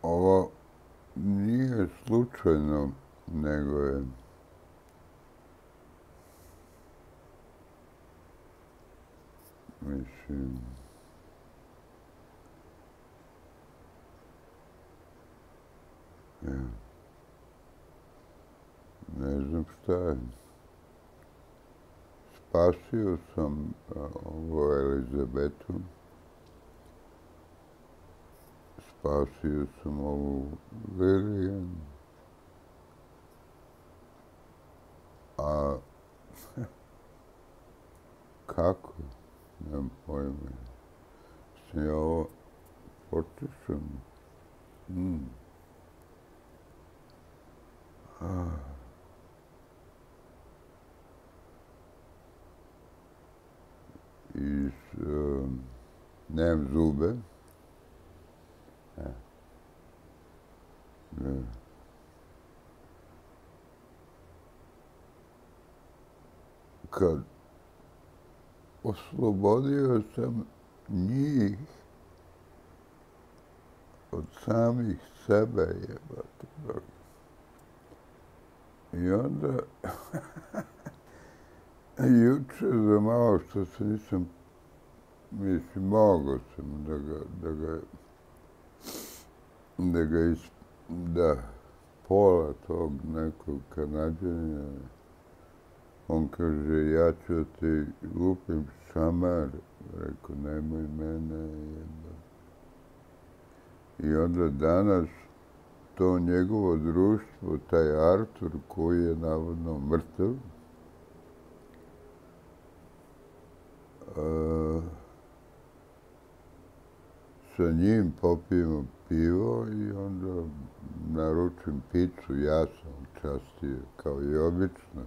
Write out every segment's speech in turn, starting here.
ovo nije slučajno, nego je mislim, ja, ne znam šta je. Spasio sam ovo Elizabetu, spasio sam ovu Lilian, a kako? Nemam pojma. Mislim, ja ovo potišem. Nemam zube. Ne. Kad oslobodio sam njih od samih sebe, jebate. I onda, juče za malo što se nisam, mislim, mogao sam da pola tog nekog Kanađanina, on kaže, ja ću da ti lupim šamar, rekao, nemoj mene, jebate. I onda danas to njegovo društvo, taj Artur koji je navodno mrtav, sa njim popijemo pivo i onda naručim picu, ja sam častio, kao i obično.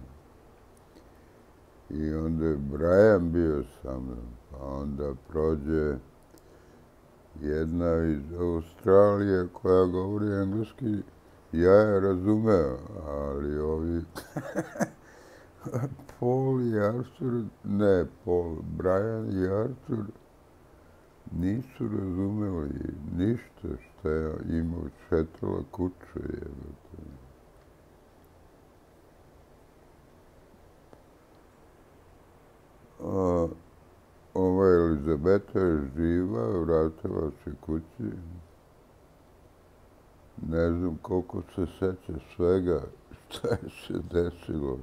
I onda je Brian bio sa mnom, pa onda prođe jedna iz Australije koja govori engleski, ja je razumeo, ali ovi Paul i Artur, ne Paul, Brian i Artur nisu razumeli ništa što je imao šetala kuće, jebate. Ova Elizabeta je živa, vratila se kući. Ne znam koliko se seća svega šta je se desilo.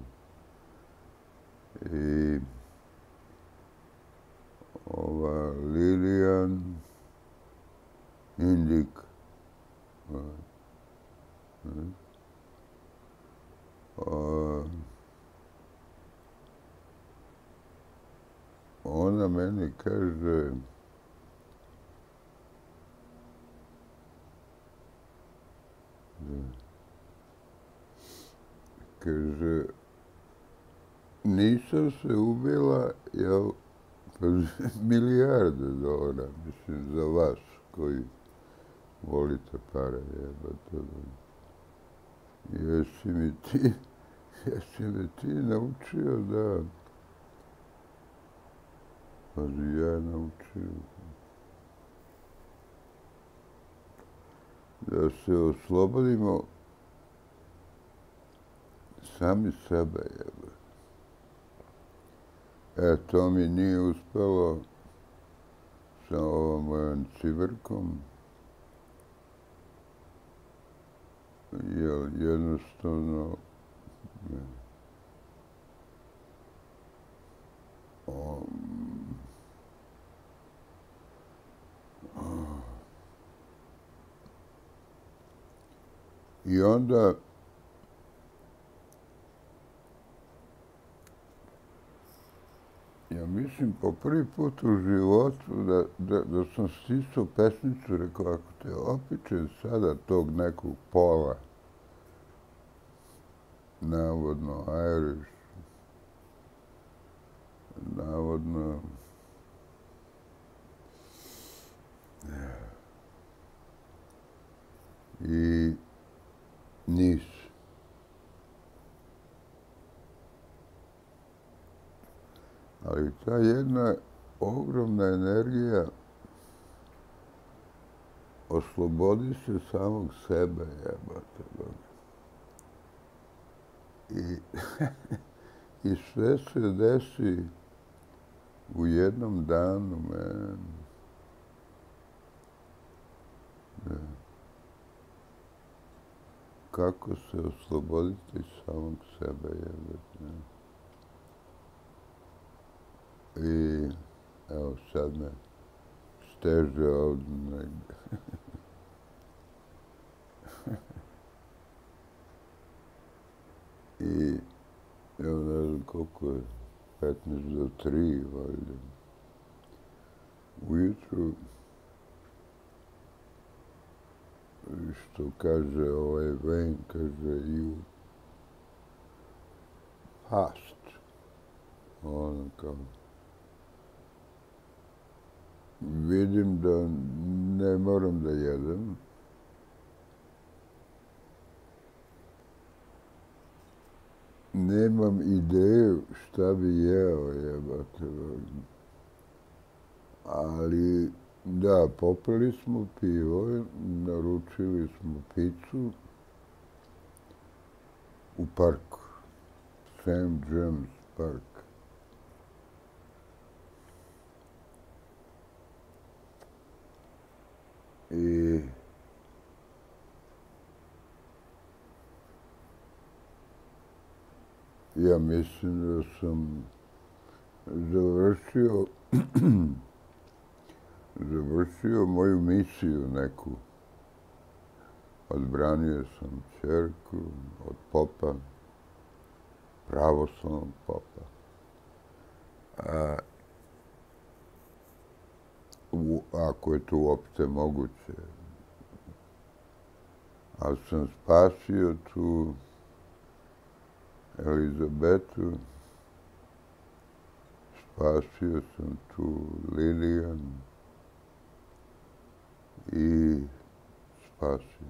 I ova Lilian Indik, ona meni kaže, nisam se ubila, jel, milijarde dolara, mislim, za vas koji volite pare, jebate. Jesi mi ti naučio da... Pazi, ja naučio da se oslobodimo sami sebe, jebate. To mi nije uspelo sa ovom mojom civrkom, jer jednostavno i onda ja mislim po prvi put u životu da sam stisao pesnicu, rekao, ako te opičem sada tog nekog pola, navodno Irish, navodno i nisu. Ali ta jedna ogromna energija oslobodi se samog sebe, jebate. I, I sve se desi u jednom danu, man. Kako se osloboditi samog sebe, jebate. I evo sad me steže ovdje negdje. I evo ne znam koliko je, 15 do 3, valjda. Ujutru, što kaže ovaj Wayne, kaže you fast. Ono kao, vidim da ne moram da jedem. Nemam ideju šta bi jeo, jebate. Ali, da, popili smo pivo, naručili smo picu u parku. St. James Park. I ja mislim da sam završio moju misiju neku. Odbranio sam ćerku od popa, pravoslavnog popa. Ako je to uopšte moguće. Ali sam spasio tu Elizabetu, spasio sam tu Lilian i spasio.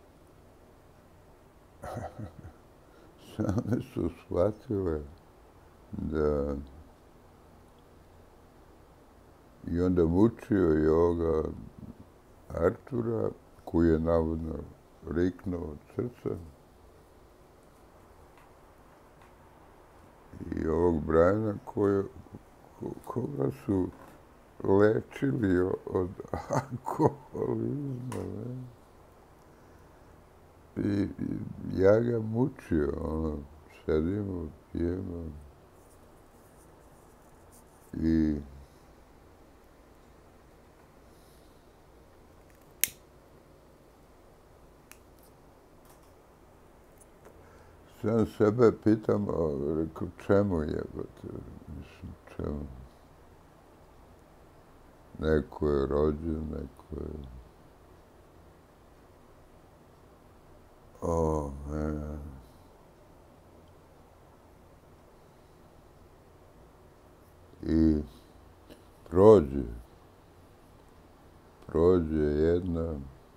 Same su shvatile da i onda mučio je ovoga Artura, koji je navodno riknuo od srca, i ovog Briana koga su lečili od alkoholizma. I ja ga mučio, ono, sedimo, pijemo i sam sebe pitam, rekao, čemu jebate? Mislim, čemu? Neko je rođen, neko je... O, man. I prođe jedna...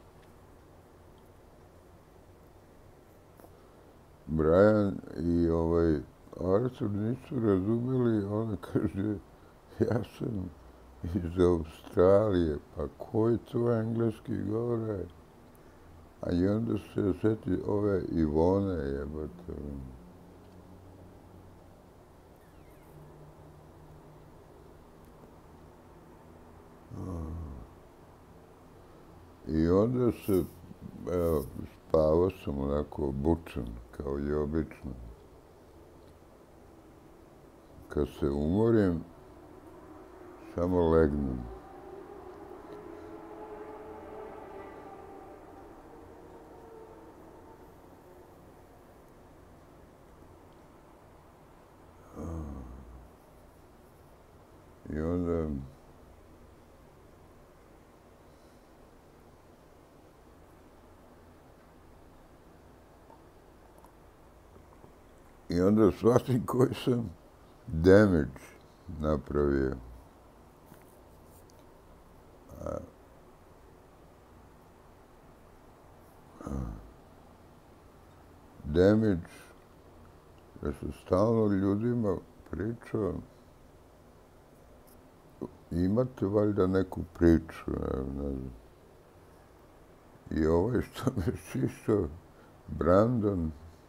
Brian i ovaj Artur nisu razumeli, ona kaže, ja sam iz Australije, pa koji to engleski govore? A i onda se sjeti ove Ivone, jebate. I onda se, evo, spavao sam onako obučen, kao i obično. Kad se umorim, samo legnem. I onda shvatim koji sam damage napravio. Damage, da se stalno ljudima pričao, imate valjda neku priču, ne znam. I ovaj što me šišao, Brandon,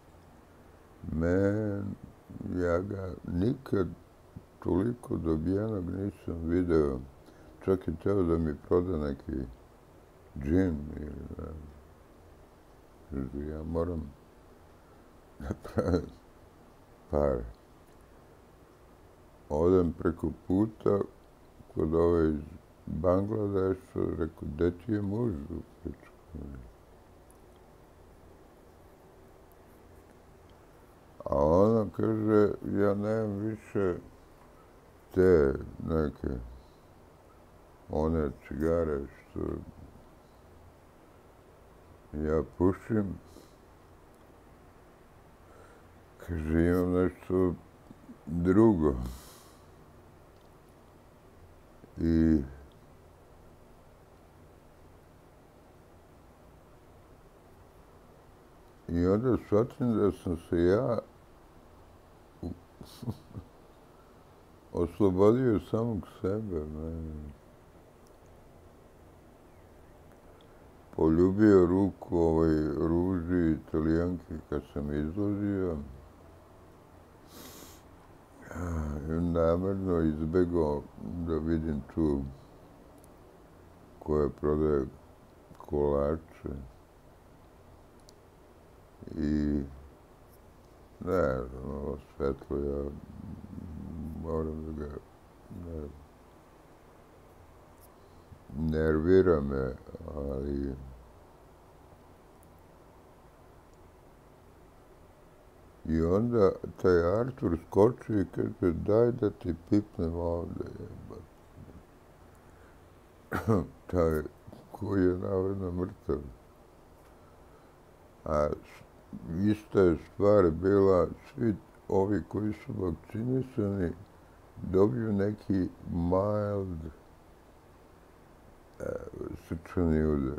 ja ga nikad toliko dobijenog nisam video. Čak je teo da mi proda neki džin ili ja moram napraviti pare. Odem preko puta kod ove iz Bangladeša, rekao, gde ti je muž u pičku? A ona kaže, ja nemam više te neke one cigare što ja pušim. Kaže, imam nešto drugo. I onda shvatim da sam se ja oslobodio samog sebe. Poljubio ruku ovoj Ruži Italijanki kad sam izlazio. Namerno izbegao da vidim tu koja prodaje kolače. I ne znam, ovo svetlo, ja moram da ga nervira me, ali i onda taj Artur skoči i kaže, daj da ti pipnem ovde, jebate. Taj koji je navodno mrtav. A ista je stvar bila, svi ovi koji su vakcinisani dobiju neki mild srčani udar.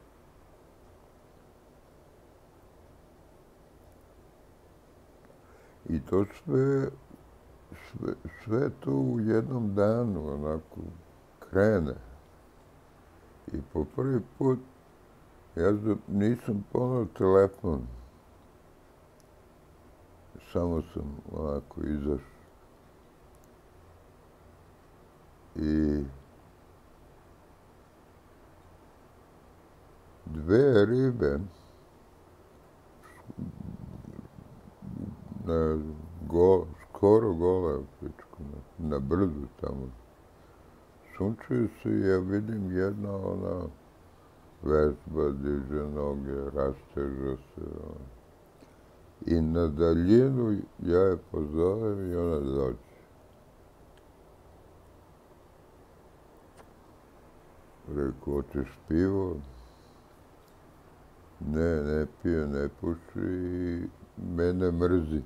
I to sve to u jednom danu onako krene. I po prvi put ja nisam ponao telefon. Samo sam onako izašao. I dve ribe, skoro gole, na brdu tamo, sunčuju se i ja vidim jedna ona vespa, diže noge, rasteže se. I na daljinu ja je pozovem i ona dođe. Rekao, hoćeš pivo? Ne pije, ne puši i mene mrzi.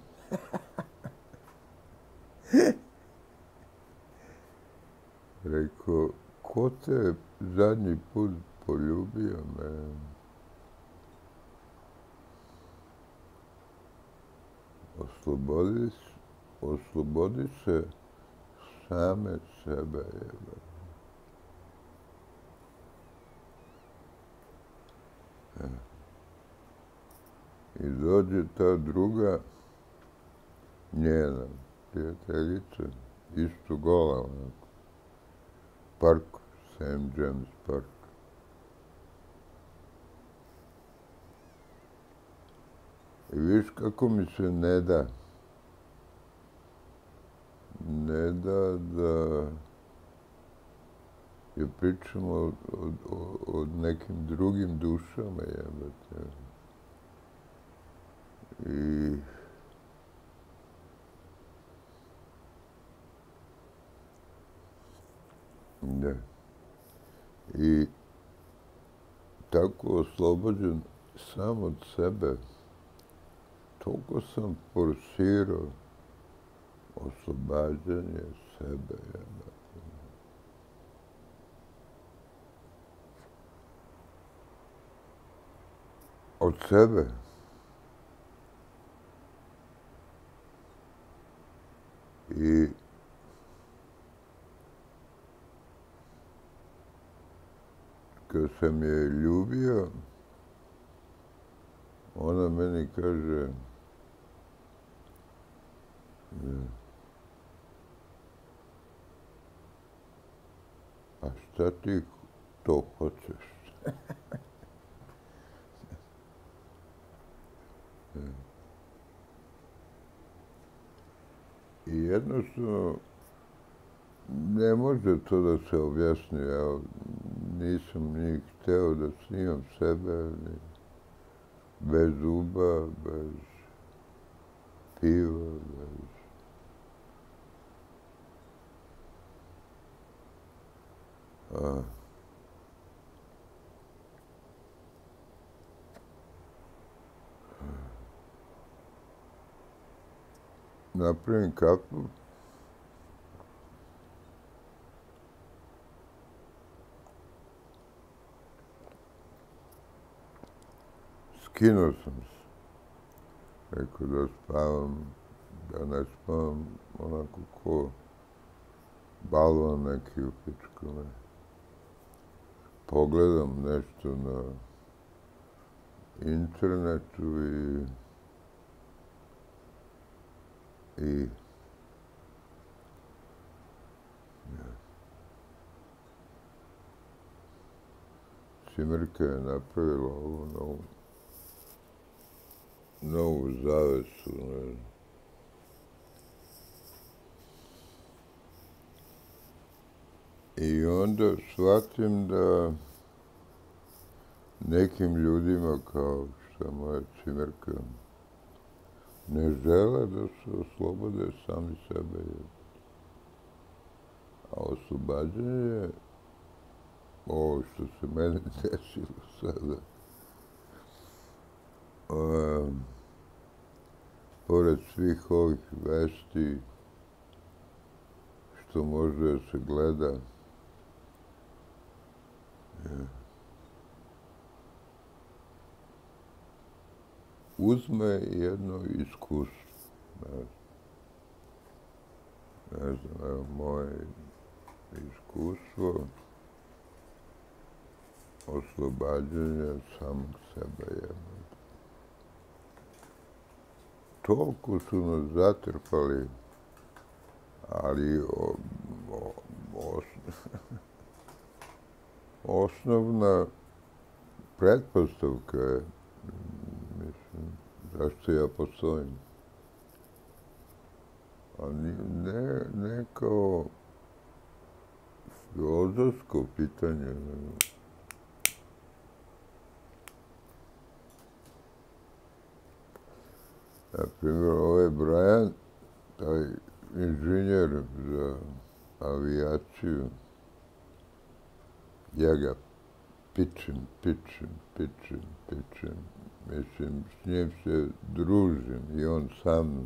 Rekao, ko te zadnji put poljubio me? Oslobodi se same sebe, jebate. I dođe ta druga, njena prijateljica, isto gola, onako, park, St. James Park. I viš kako mi se ne da da je pričamo o nekim drugim dušama, jebate. I tako oslobođen sam od sebe, toliko sam forsirao oslobađanje sebe, jebate. Od sebe. I kad sam je ljubio, Ona meni kaže, a šta ti to hoćeš? I jednostavno, ne može to da se objasni. Ja nisam ni hteo da snimam sebe, bez zuba, bez piva, bez... Napravim kapu, skinuo sam se. Rekao da spavam, da ne spavam onako ko balon neki u pičku. Pogledam nešto na internetu i Cimerka je napravila ovu novu zavesu. I onda shvatim da nekim ljudima, kao što je moja Cimerka, ne žele da se oslobode sami sebe. A oslobađanje je ovo što se meni desilo sada. Pored svih ovih vesti što može da se gleda, uzme jedno iskustvo. Ne znam, evo moje iskustvo oslobađanja samog sebe. Toliko su nas zatrpali, ali osnovna pretpostavka je, mislim, zašto ja postojim. A ne kao filozofsko pitanje. Na primjer, ovaj Brian, taj inženjer za avijaciju, ja ga pičim. Mislim, s njim se družim i on sa mnom.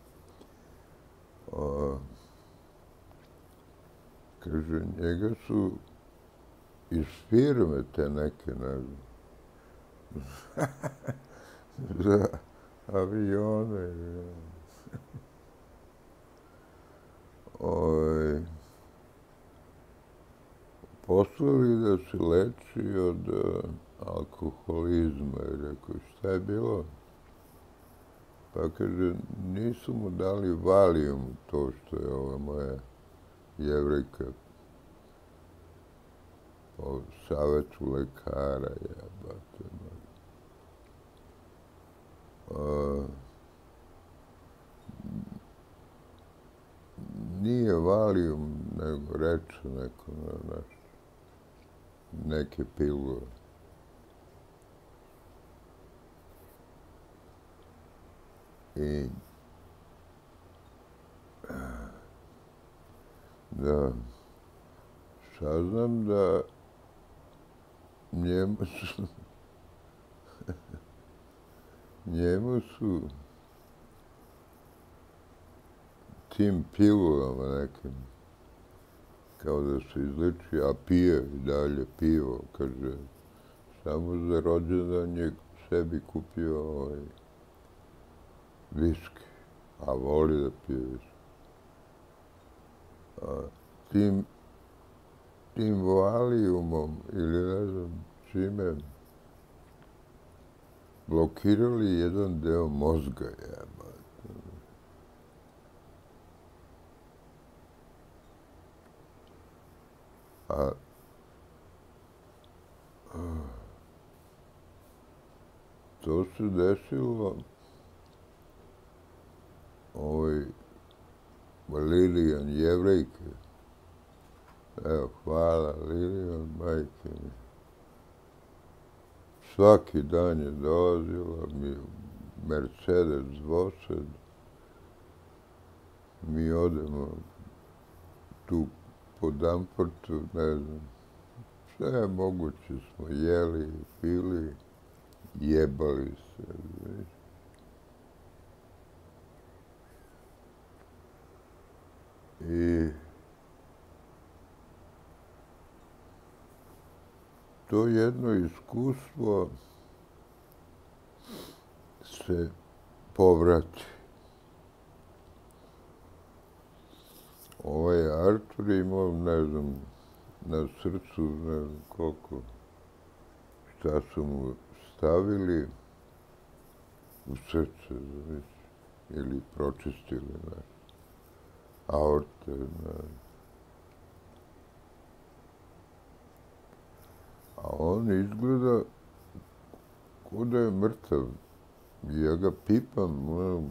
Kaže, njega su iz firme te neke, ne znam, za avione. Poslali da se leči od alkoholizma. I rekao, šta je bilo? Pa kaže, nisu mu dali Valium, to što je ova moja Jevrejka po savetu lekara, jebate. Nije Valium, nego reče neko na neke pilule. I da saznam da njemu su tim pilulama nekim, kao da se izliči, a pije i dalje pivo, kaže, samo za rođendan je sebi kupio viski, a voli da pije viski. Tim Valiumom ili ne znam čime, blokirali jedan deo mozga, jebote. A to se desilo Lilijan, Jevrejke. Evo, hvala Lilijan, majke mi. Svaki dan je dolazila mi Mercedes dvosed. Mi odemo tu po Danfortu, ne znam, sve moguće smo jeli, pili, jebali se. I to jedno iskustvo se povrati. Artur imao, ne znam, na srcu, ne znam koliko, šta su mu stavili u srce, ili pročistili, aorte, a on izgleda ko da je mrtav. Ja ga pipam,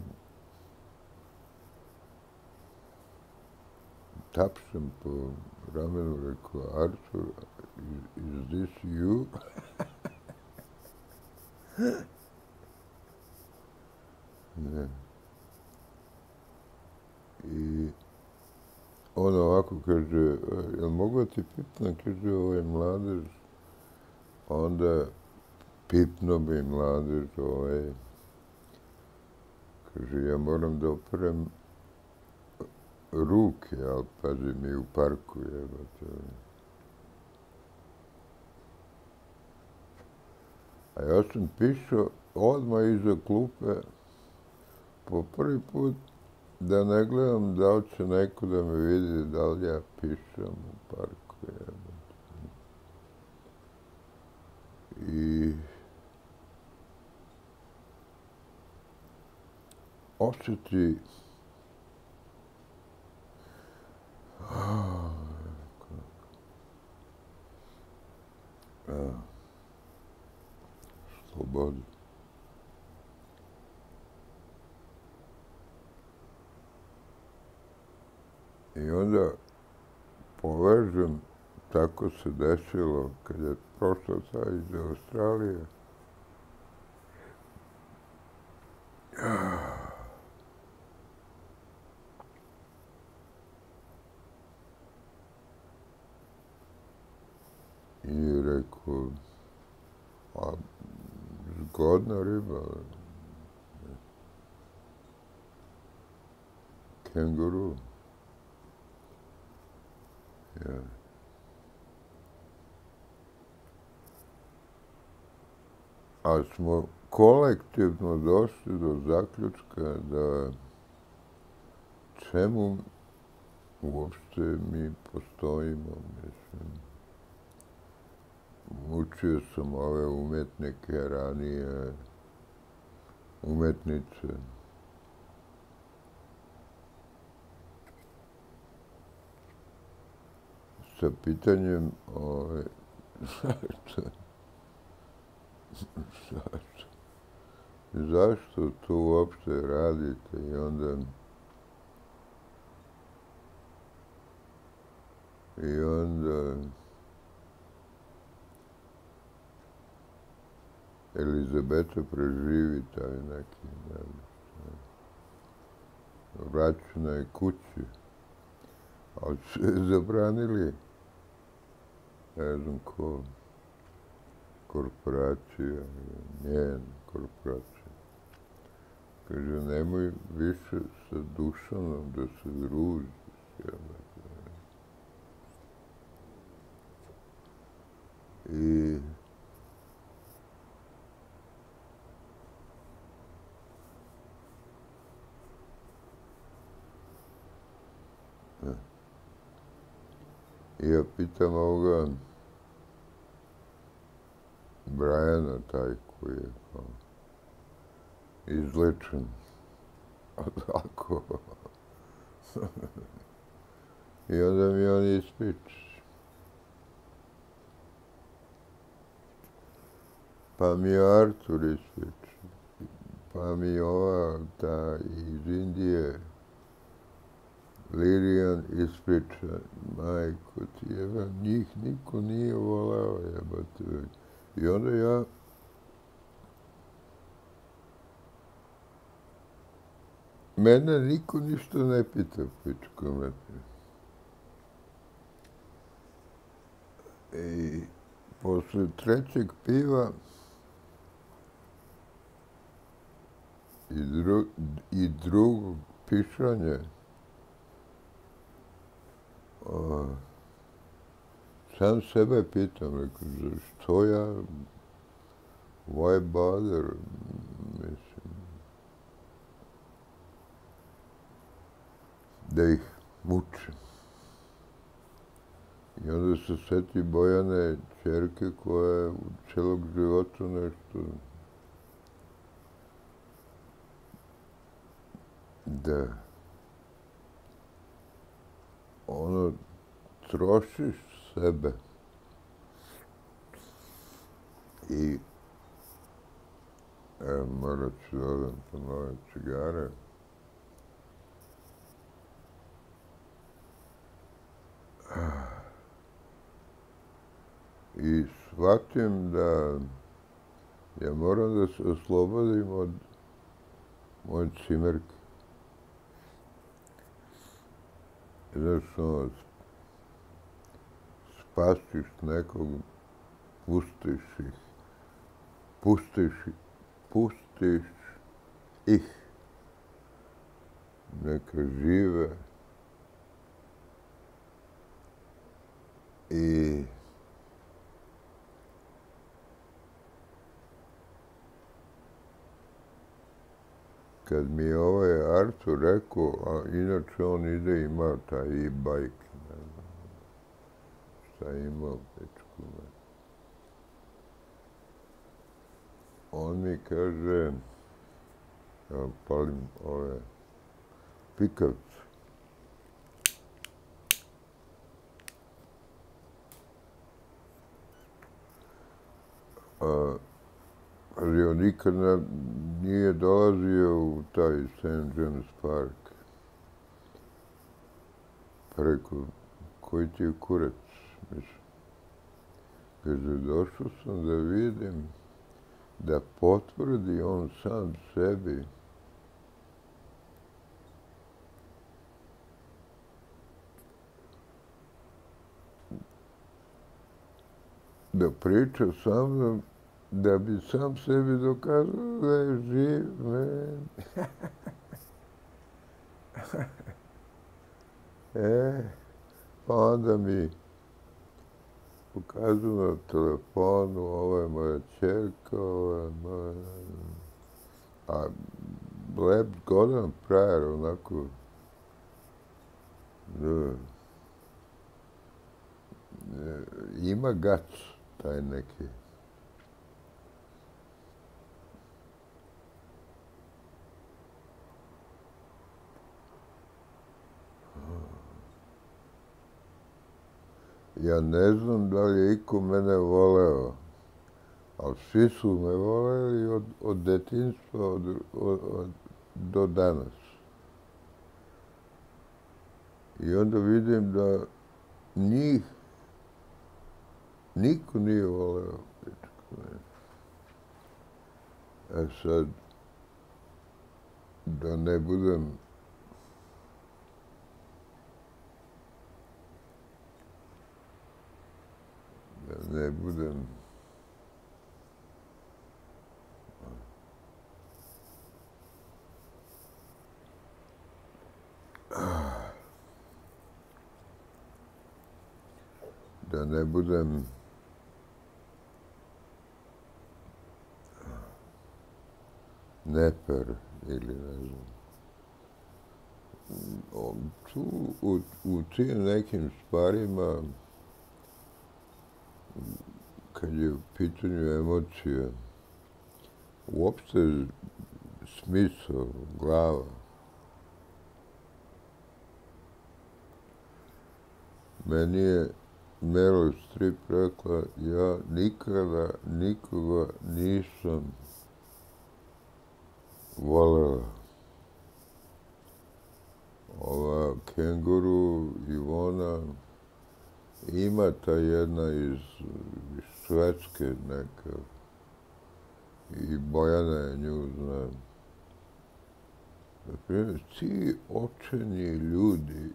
tapšem po ramenu, rekao, Artur, is this you? Ne. I on ovako kaže, jel mogu da ti pipnem? Kaže, ovo je mladež. Onda pipno bi mladež, kaže, ja moram da operem ruke, ali pazi mi u parku, jebate. A ja sam pišao odmah iza klupe, po prvi put, da ne gledam da li će neko da me vidi, da li ja pišem u parku, jebate. I osjeti slobodu. I onda povežem, tako se desilo kad je prošla ta iz Australije. I rekao, a zgodna riba, kenguru. Ja. A smo kolektivno došli do zaključka da čemu uopšte mi postojimo, mislim. Učio sam ove umetnike ranije, umetnice. Sa pitanjem, zašto to uopšte radite? I onda Elizabeta preživi taj neki, vraćena je kući, ali su je zabranili, ne znam ko, korporacija, njen korporacija. Kaže, nemoj više sa Dušanom da se družiš. I ja pitam ovoga Brajana, taj koji je izličem. A tako. I onda mi on ispriča. Pa mi Artur ispriča. Pa mi ova, ta iz Indije, Lilijan ispriča. Majko ti jebem, njih niko nije voleo, jebate. I onda ja mene niko ništa ne pita, pičko mene. I posle trećeg piva i drugog pišanja sam sebe pitam, rekao, što ja, why bother, mislim, da ih mučim. I onda se seti Bojane, ćerke koja je u celog života nešto da ono trošiš sebe i morat ću da odem po nove cigare. I shvatim da ja moram da se oslobodim od moje cimerke. Znaš, ono, spasiš nekog, pustiš ih, neka žive i kad mi je ovaj Artur rekao, a inače on ide ima taj e-bike, ne znam šta je imao, pičku me. On mi kaže, ja palim ove pikavce. Ali on nikad nije dolazio u taj St. James Park. Pa rekao, koji ti je kurac? Kaže, došao sam da vidim, da potvrdi on sam sebi da priča sa mnom, da bi sam sebi dokazao da je živ, man. Pa onda mi pokazuju na telefonu, ovo je moja ćerka, ovo je moja... A lep, zgodan frajer, onako... Ima gac, taj neki. Ja ne znam da li je iko mene voleo, ali svi su me voleli od detinjstva do danas. I onda vidim da njih niko nije voleo. Sad, da ne budem da ne budem neper ili ne znam. Tu, u tim nekim stvarima, kad je u pitanju emocija, uopšte smisao, glava. Meni je Meryl Streep rekla, ja nikada nikoga nisam volela. Ova Kenguru Ivona ima ta jedna iz Švedske neka i Bojana je nju zna. Na primjer, ti očeni ljudi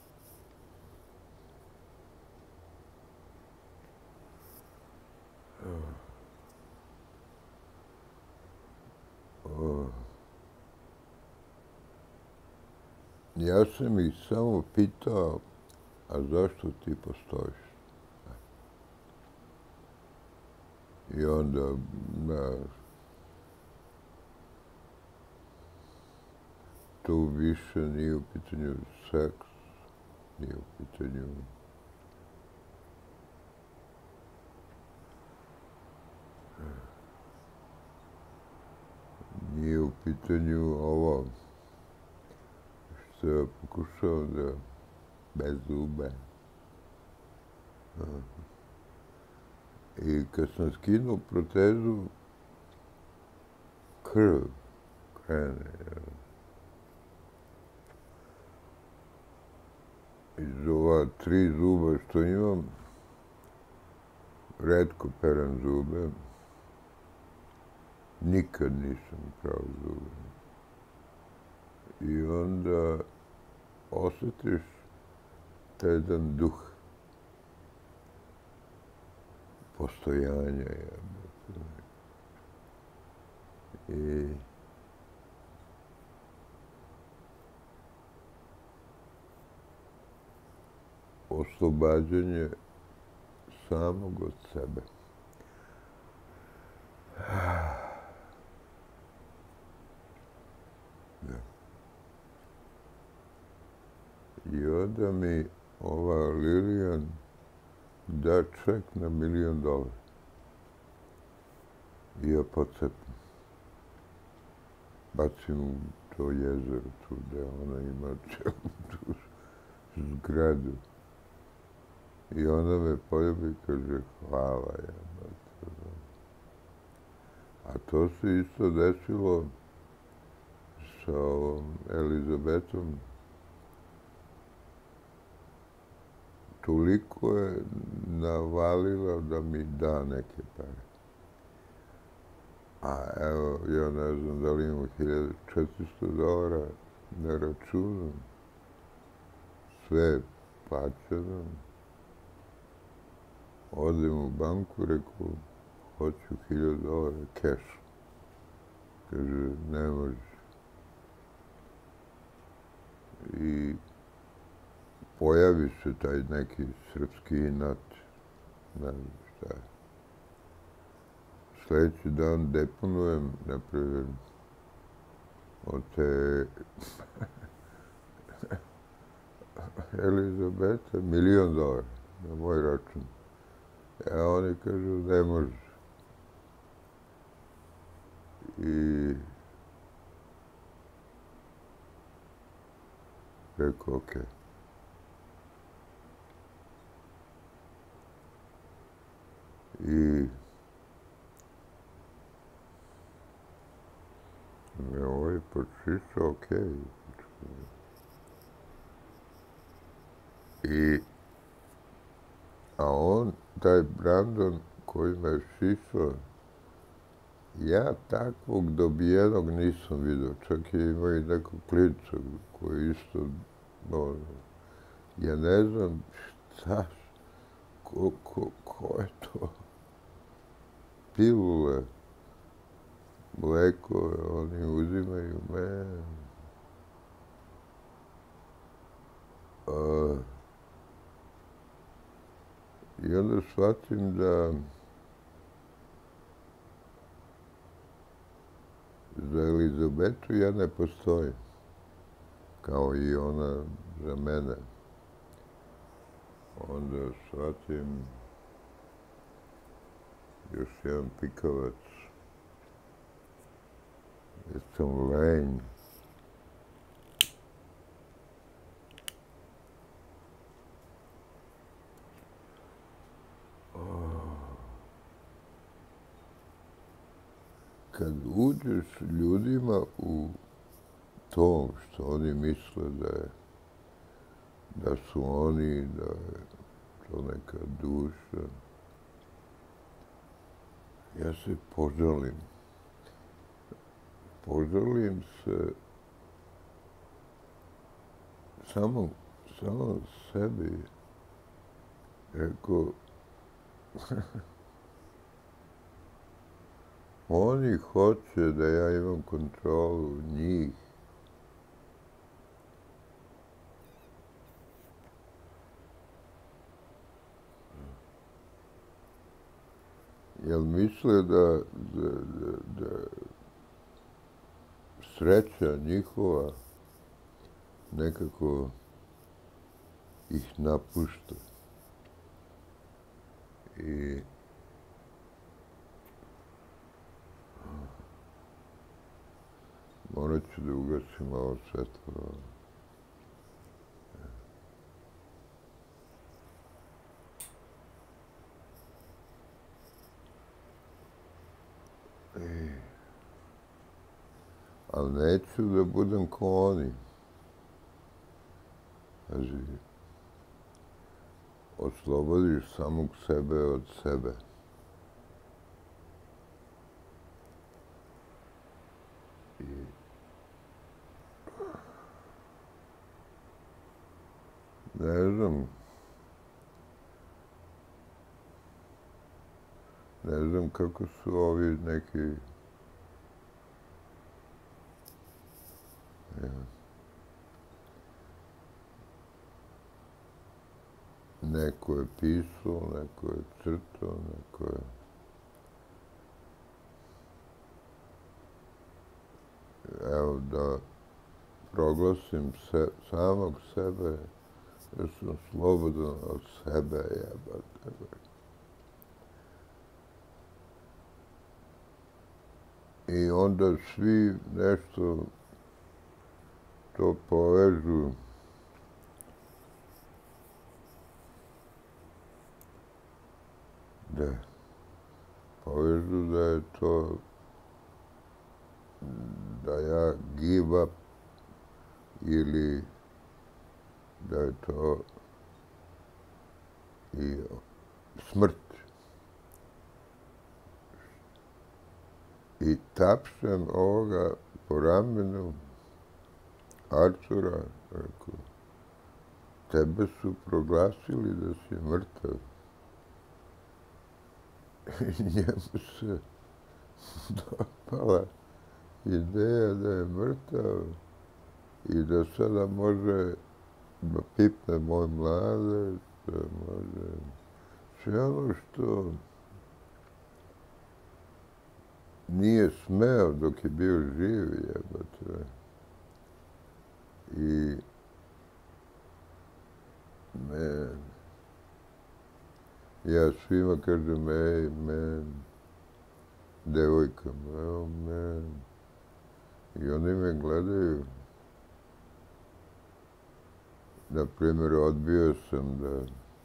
ja sam ih samo pitao, a zašto ti postojiš? I onda, tu više nije u pitanju seks, nije u pitanju nije u pitanju ovo što ja pokušavam da bez zube. I kad sam skinuo protezu, krv krene. Iz ova 3 zuba što imam, retko perem zube. Nikad nisam prao zube. I onda osjetiš taj jedan duh postojanja. I oslobađanje samog od sebe. I onda mi ova Lilian da ček na $1 milion. I ja pocepim. Bacim u to jezero tu gde ona ima tu zgradu. I ona me poljubi i kaže hvala. A to se isto desilo sa ovom Elizabetom. Toliko je navalila da mi da neke pare. A evo, ja ne znam da li imam $1.400 na računu. Sve je plaćeno. Odem u banku, rekao, hoću $1.000 keš. Kaže, ne može. I pojavi se taj neki srpski inat, ne znam šta je. Sljedeći dan deponujem, napravim od te Elizabeta $1 milion na moj račun. A oni kažu, ne može. I rekao, okej. I ovo je počišao, okej. A on, taj Brandon koji me šišao, ja takvog dobijenog nisam vidio. Čak je imao i nekog klinca koji isto, ja ne znam šta, ko je to? Pilule, mlekove, oni uzimaju me. I onda shvatim da za Elizabetu ja ne postojim, kao i ona za mene. Onda shvatim još jedan pikavac. sam lenj. Kad uđeš ljudima u to što oni misle da su oni, da je to neka duša, ja se požalim. Požalim se samo sebi. Rekao, oni hoće da ja imam kontrolu njih. Jel misle da sreća njihova nekako ih napušta. I morat ću da ugasim ovo svetlo. Ali neću da budem ko oni. Znači, oslobodiš samog sebe od sebe. I ne znam kako su ovi neki neko je pisao, neko je crtao, neko je... Evo da proglasim samog sebe, da sam slobodan od sebe, jebate. I onda svi nešto to povežu. Da. Povežu da je to, da ja give up ili da je to i smrt. I tapšem ovoga po ramenu Artura, rekao, tebe su proglasili da si mrtav. I njemu se dopala ideja da je mrtav i da sada može da pipne moj mladec, da može sve ono što nije smeo dok je bio živ, jebate. I ja svima kažem, ej, devojkama, evo, I oni me gledaju. Na primjer, odbio sam da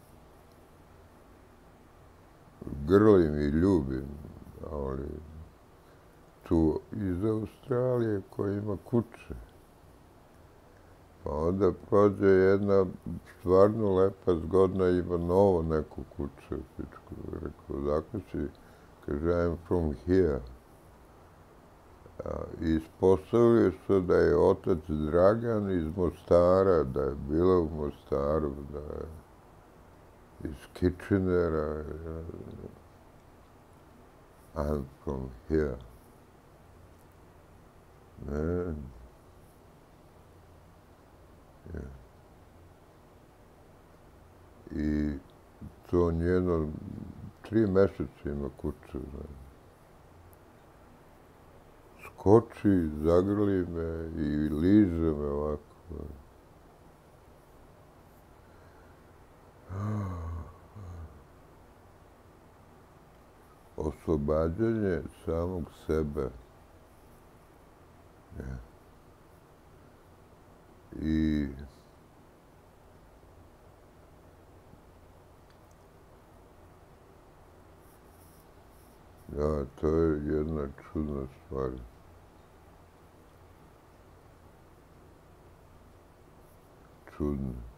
grlim i ljubim, ali tu iz Australije koja ima kuće. Pa onda prođe jedna stvarno lepa, zgodna, ima novo neku kuću. Rekao, dakle si, kaže, I'm from here. I ispostavio se da je otac Dragan iz Mostara, da je bila u Mostaru, da je iz Kitchenera. I'm from here. Man. Yeah. I to njeno 3 meseca ima kuću. Skoči, zagrli me i liže me ovako. Oslobađanje samog sebe Da, to je jedna čudna stvar. Čudna.